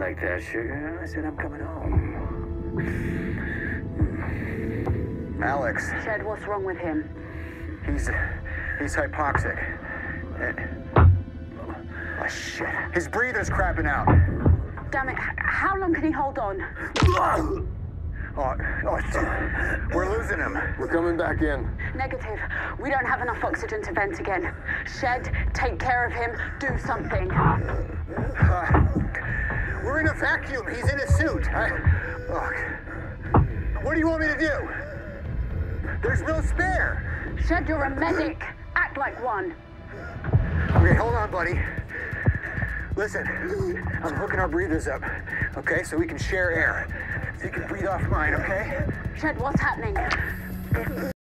like that, sugar. I said I'm coming home. Alex. Shed, what's wrong with him? He's hypoxic. Oh, shit. His breather's crapping out. Damn it, how long can he hold on? Oh, we're losing him. We're coming back in. Negative. We don't have enough oxygen to vent again. Shed, take care of him. Do something. We're in a vacuum. He's in a suit. Look, what do you want me to do? There's no spare. Shed, you're a medic. Act like one. Okay, hold on, buddy. Listen, I'm hooking our breathers up, okay, so we can share air. So you can breathe off mine, okay? Shed, what's happening?